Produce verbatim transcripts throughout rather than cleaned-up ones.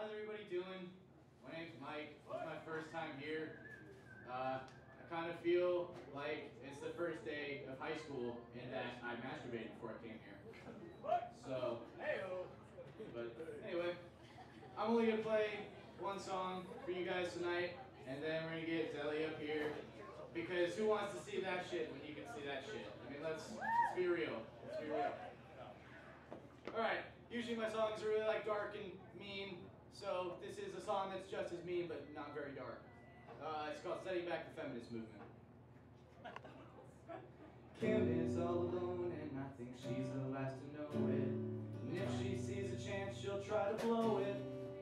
How's everybody doing? My name's Mike. It's my first time here. Uh, I kind of feel like it's the first day of high school and that I masturbated before I came here. So, but anyway, I'm only going to play one song for you guys tonight, and then we're going to get Zelly up here, because who wants to see that shit when you can see that shit? I mean, let's, let's be real. Let's be real. Alright, usually my songs are really like dark and mean, so this is a song that's just as mean but not very dark. Uh, it's called Setting Back the Feminist Movement. Kim is all alone and I think she's the last to know it. And if she sees a chance, she'll try to blow it.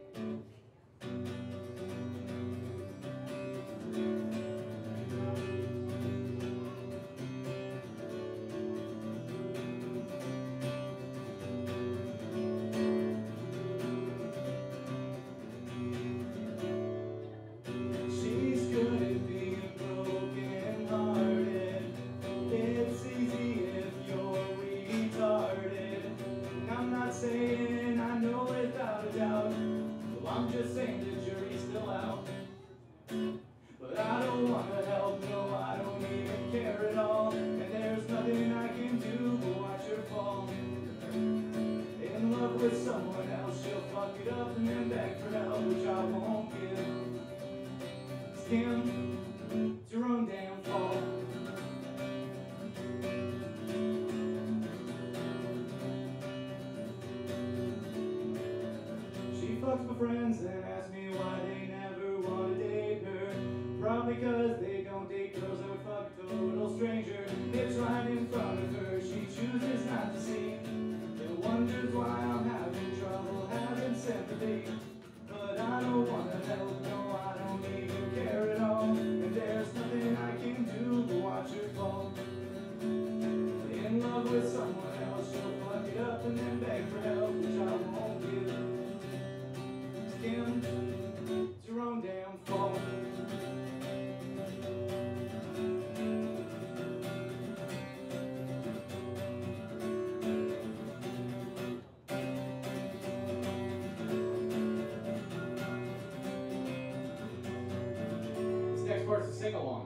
Saying I know without a doubt, well, I'm just saying the jury's still out. But I don't want to help, no, I don't even care at all. And there's nothing I can do but watch her fall. In love with someone else, she'll fuck it up and then beg for help, which I won't give. Skim to her own damn fault. Fucks my friends and ask me why they never want to date her. Probably because they don't date girls that would fuck a total stranger. It's right in front of her, she chooses not to see. And wonders why I'm having trouble having sympathy. But I don't want to help, no, I don't even care at all. And there's nothing I can do but watch her fall. In love with someone else, she'll fuck it up and then beg for help, which I won't give. Skim to her own damn fault. This next part's a sing-along.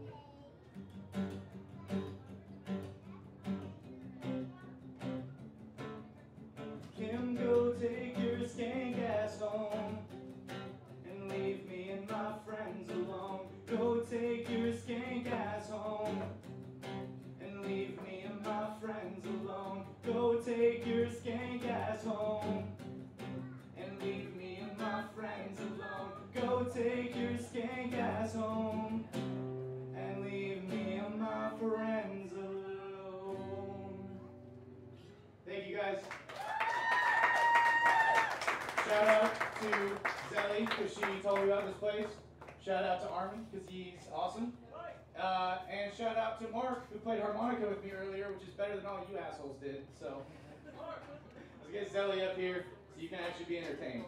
Kim, go take your skank ass home and leave me and my friends alone. Go take your skank ass home and leave me and my friends alone. Go take your skank ass home and leave me and my friends alone. Go take your skank ass home and leave me and my friends alone. Thank you guys. Shout out to Zelly, because she told me about this place. Shout out to Armin, because he's awesome. Uh, and shout out to Mark, who played harmonica with me earlier, which is better than all you assholes did. So, let's get Zelly up here so you can actually be entertained.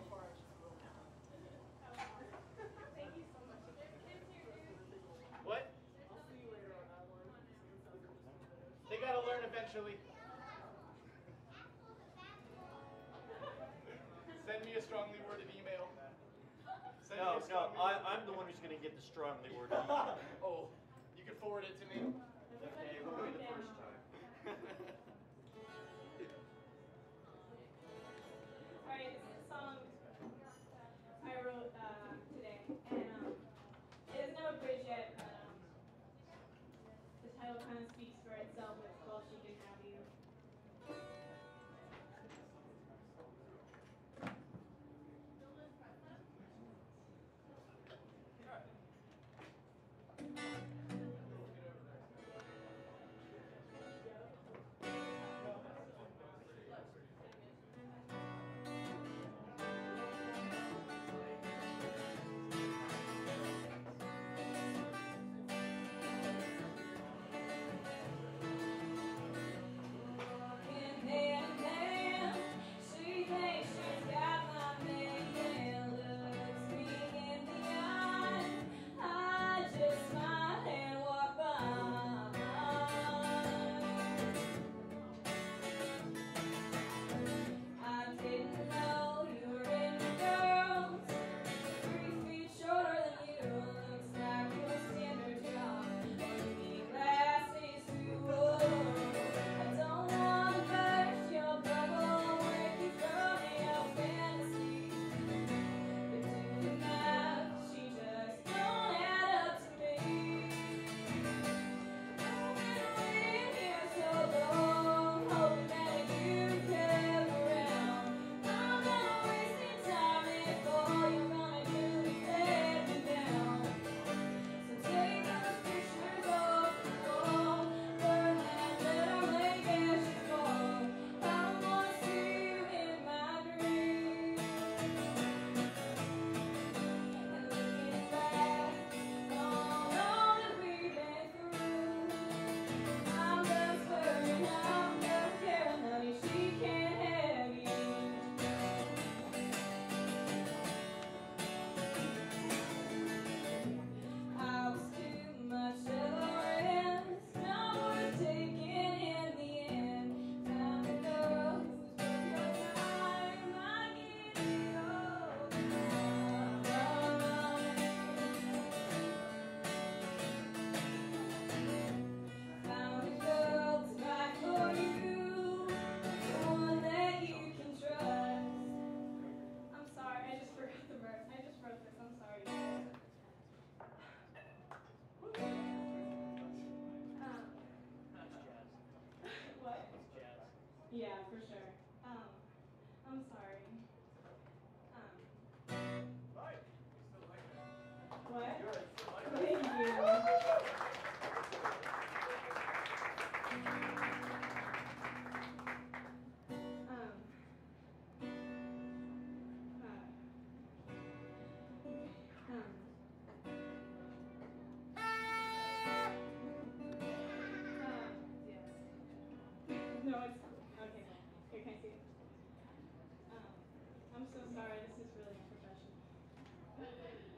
Thank you so much. What? They gotta learn eventually. Send me a strongly worded email. Send No, me a no, strongly I, worded I'm the one who's going to get the strongly worded email. Oh, you can forward it to me. Okay, it won't be the first time. Alright, this is a song I wrote uh, today, and um, it doesn't have a bridge yet, but um, the title kind of speaks for itself. It's called She Can Have You. sorry, this is really unprofessional.